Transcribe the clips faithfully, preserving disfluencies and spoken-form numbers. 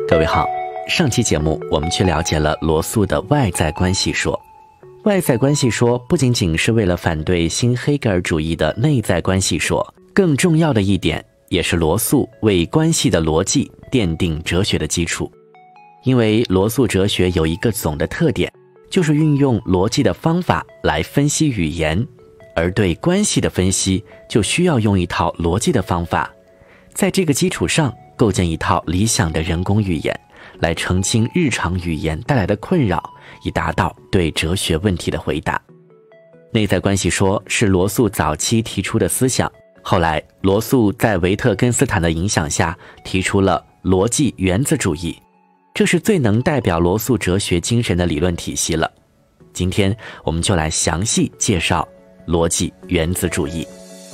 各位好，上期节目我们去了解了罗素的外在关系说。外在关系说不仅仅是为了反对新黑格尔主义的内在关系说，更重要的一点也是罗素为关系的逻辑奠定哲学的基础。因为罗素哲学有一个总的特点，就是运用逻辑的方法来分析语言，而对关系的分析就需要用一套逻辑的方法，在这个基础上构建一套理想的人工语言，来澄清日常语言带来的困扰，以达到对哲学问题的回答。内在关系说是罗素早期提出的思想，后来罗素在维特根斯坦的影响下提出了逻辑原子主义，这是最能代表罗素哲学精神的理论体系了。今天我们就来详细介绍逻辑原子主义。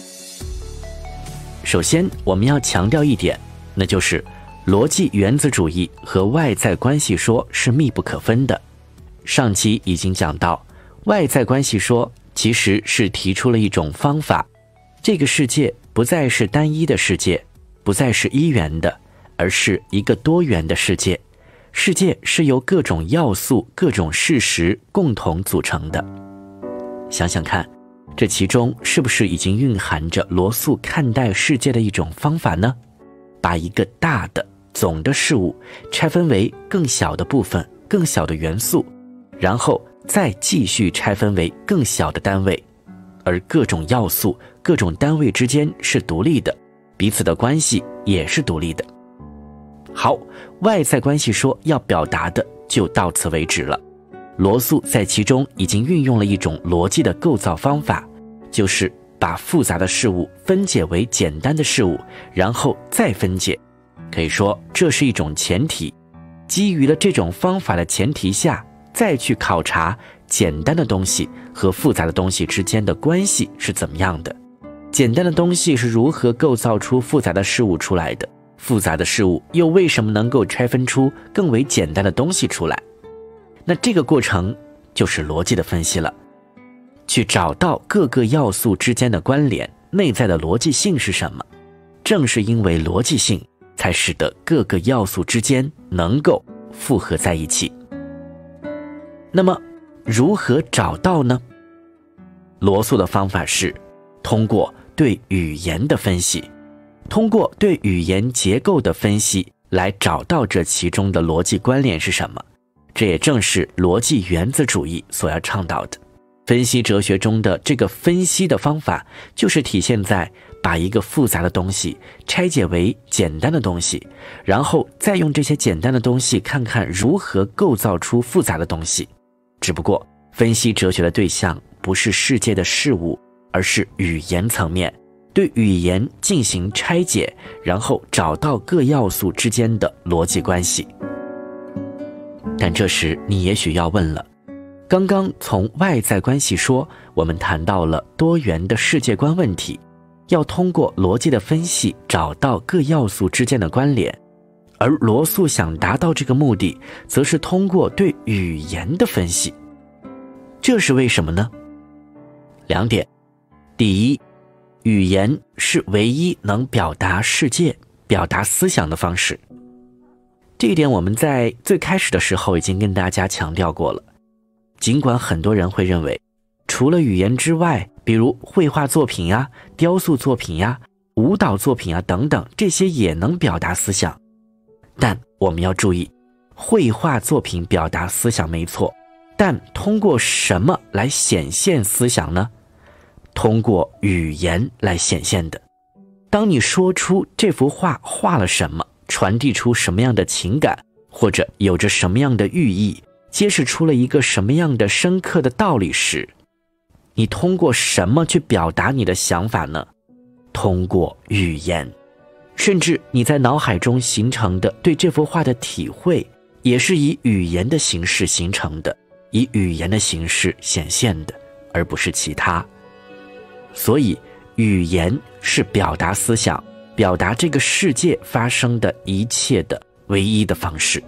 首先我们要强调一点，那就是逻辑原子主义和外在关系说是密不可分的。上期已经讲到，外在关系说其实是提出了一种方法，这个世界不再是单一的世界，不再是一元的，而是一个多元的世界。世界是由各种要素、各种事实共同组成的。想想看，这其中是不是已经蕴含着罗素看待世界的一种方法呢？把一个大的总的事物拆分为更小的部分、更小的元素，然后再继续拆分为更小的单位，而各种要素、各种单位之间是独立的，彼此的关系也是独立的。好，外在关系说要表达的就到此为止了。罗素在其中已经运用了一种逻辑的构造方法，就是把复杂的事物分解为简单的事物，然后再分解。可以说这是一种前提，基于了这种方法的前提下，再去考察简单的东西和复杂的东西之间的关系是怎么样的，简单的东西是如何构造出复杂的事物出来的，复杂的事物又为什么能够拆分出更为简单的东西出来。那这个过程就是逻辑的分析了，去找到各个要素之间的关联，内在的逻辑性是什么。正是因为逻辑性，才使得各个要素之间能够复合在一起。那么如何找到呢？罗素的方法是通过对语言的分析，通过对语言结构的分析来找到这其中的逻辑关联是什么。这也正是逻辑原子主义所要倡导的。分析哲学中的这个分析的方法，就是体现在把一个复杂的东西拆解为简单的东西，然后再用这些简单的东西看看如何构造出复杂的东西。只不过分析哲学的对象不是世界的事物，而是语言层面，对语言进行拆解，然后找到各要素之间的逻辑关系。但这时你也许要问了，刚刚从外在关系说，我们谈到了多元的世界观问题，要通过逻辑的分析找到各要素之间的关联，而罗素想达到这个目的，则是通过对语言的分析。这是为什么呢？两点。第一，语言是唯一能表达世界、表达思想的方式。这一点我们在最开始的时候已经跟大家强调过了。尽管很多人会认为，除了语言之外，比如绘画作品呀、雕塑作品呀、舞蹈作品啊等等，这些也能表达思想。但我们要注意，绘画作品表达思想没错，但通过什么来显现思想呢？通过语言来显现的。当你说出这幅画画了什么，传递出什么样的情感，或者有着什么样的寓意，揭示出了一个什么样的深刻的道理时，你通过什么去表达你的想法呢？通过语言。甚至你在脑海中形成的对这幅画的体会，也是以语言的形式形成的，以语言的形式显现的，而不是其他。所以语言是表达思想、表达这个世界发生的一切的唯一的方式。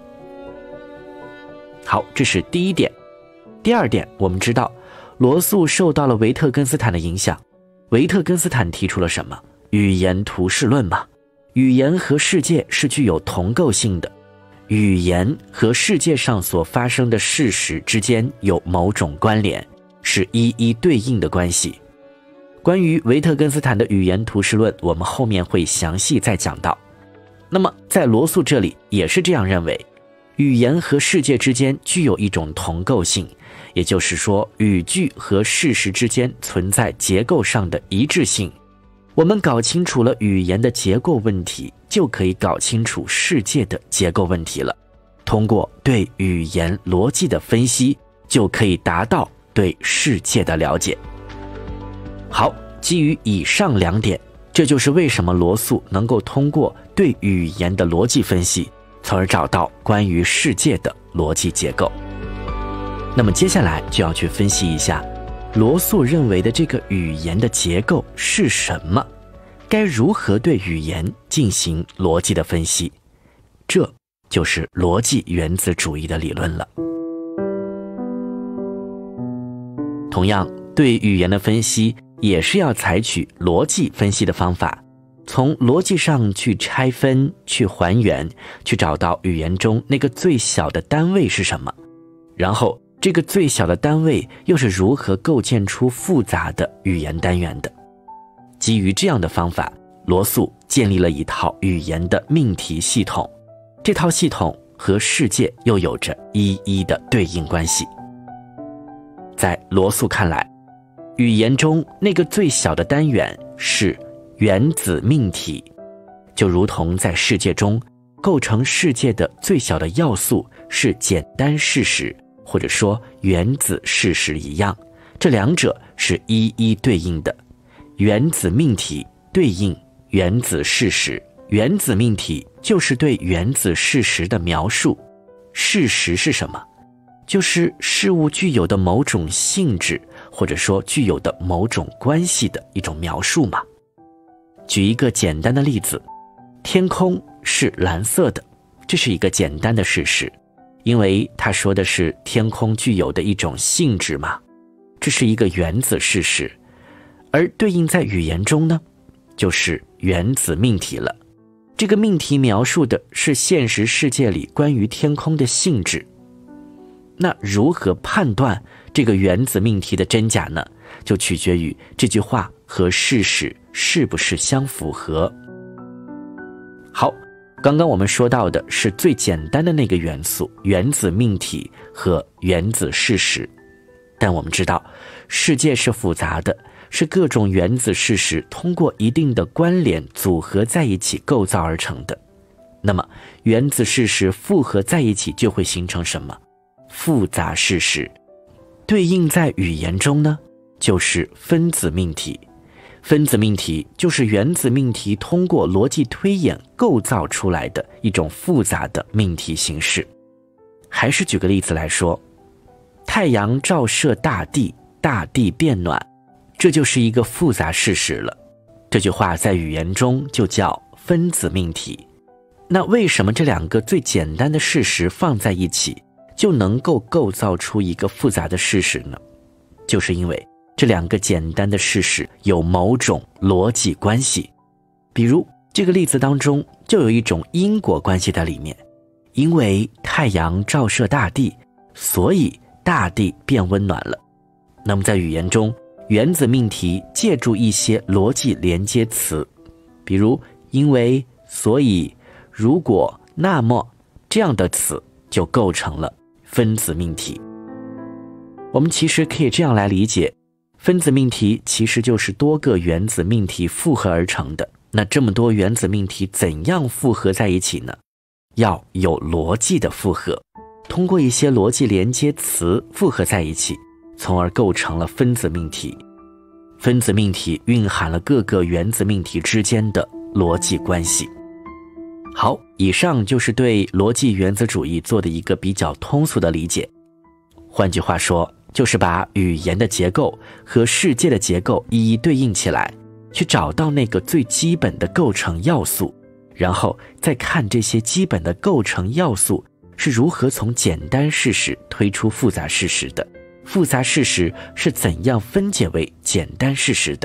好，这是第一点。第二点，我们知道罗素受到了维特根斯坦的影响。维特根斯坦提出了什么？语言图式论嘛。语言和世界是具有同构性的， 语言和世界上所发生的事实之间有某种关联，是一一对应的关系。关于维特根斯坦的语言图式论，我们后面会详细再讲到。那么在罗素这里也是这样认为，语言和世界之间具有一种同构性，也就是说语句和事实之间存在结构上的一致性。我们搞清楚了语言的结构问题，就可以搞清楚世界的结构问题了。通过对语言逻辑的分析，就可以达到对世界的了解。好，基于以上两点，这就是为什么罗素能够通过对语言的逻辑分析，从而找到关于世界的逻辑结构。那么接下来就要去分析一下罗素认为的这个语言的结构是什么，该如何对语言进行逻辑的分析，这就是逻辑原子主义的理论了。同样，对语言的分析也是要采取逻辑分析的方法，从逻辑上去拆分、去还原、去找到语言中那个最小的单位是什么，然后这个最小的单位又是如何构建出复杂的语言单元的。基于这样的方法，罗素建立了一套语言的命题系统，这套系统和世界又有着一一的对应关系。在罗素看来，语言中那个最小的单元是原子命题，就如同在世界中构成世界的最小的要素是简单事实，或者说原子事实一样，这两者是一一对应的。原子命题对应原子事实，原子命题就是对原子事实的描述。事实是什么？就是事物具有的某种性质，或者说具有的某种关系的一种描述嘛。举一个简单的例子，天空是蓝色的，这是一个简单的事实，因为它说的是天空具有的一种性质嘛，这是一个原子事实。而对应在语言中呢，就是原子命题了。这个命题描述的是现实世界里关于天空的性质。那如何判断这个原子命题的真假呢？就取决于这句话和事实是不是相符合。好，刚刚我们说到的是最简单的那个元素，原子命题和原子事实。但我们知道，世界是复杂的，是各种原子事实通过一定的关联组合在一起构造而成的。那么，原子事实复合在一起就会形成什么？复杂事实。对应在语言中呢，就是分子命题。分子命题就是原子命题通过逻辑推演构造出来的一种复杂的命题形式。还是举个例子来说，太阳照射大地，大地变暖，这就是一个复杂事实了。这句话在语言中就叫分子命题。那为什么这两个最简单的事实放在一起就能够构造出一个复杂的事实呢？就是因为这两个简单的事实有某种逻辑关系。比如这个例子当中就有一种因果关系在里面，因为太阳照射大地，所以大地变温暖了。那么在语言中，原子命题借助一些逻辑连接词，比如因为、所以、如果、那么这样的词就构成了分子命题。我们其实可以这样来理解，分子命题其实就是多个原子命题复合而成的。那这么多原子命题怎样复合在一起呢？要有逻辑的复合，通过一些逻辑连接词复合在一起，从而构成了分子命题。分子命题蕴含了各个原子命题之间的逻辑关系。好，以上就是对逻辑原子主义做的一个比较通俗的理解。换句话说，就是把语言的结构和世界的结构一一对应起来，去找到那个最基本的构成要素，然后再看这些基本的构成要素是如何从简单事实推出复杂事实的，复杂事实是怎样分解为简单事实的，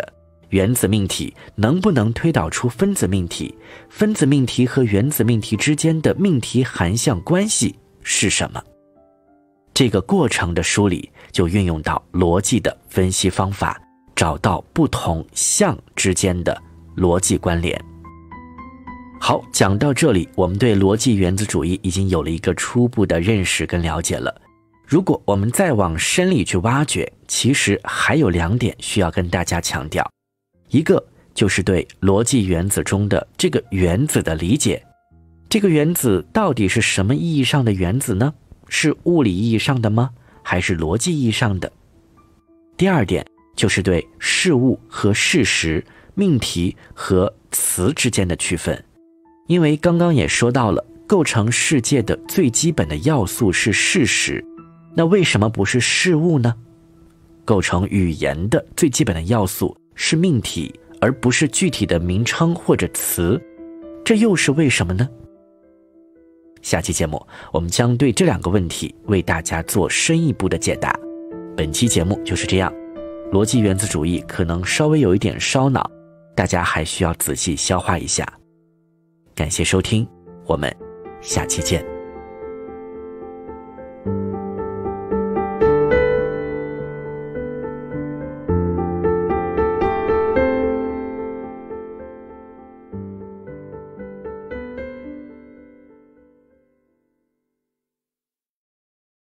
原子命题能不能推导出分子命题，分子命题和原子命题之间的命题函项关系是什么。这个过程的梳理就运用到逻辑的分析方法，找到不同项之间的逻辑关联。好，讲到这里，我们对逻辑原子主义已经有了一个初步的认识跟了解了。如果我们再往深里去挖掘，其实还有两点需要跟大家强调。一个就是对逻辑原子中的这个原子的理解，这个原子到底是什么意义上的原子呢？是物理意义上的吗？还是逻辑意义上的？第二点就是对事物和事实、命题和词之间的区分。因为刚刚也说到了，构成世界的最基本的要素是事实，那为什么不是事物呢？构成语言的最基本的要素是命题，而不是具体的名称或者词，这又是为什么呢？下期节目我们将对这两个问题为大家做深一步的解答。本期节目就是这样，逻辑原子主义可能稍微有一点烧脑，大家还需要仔细消化一下。感谢收听，我们下期见。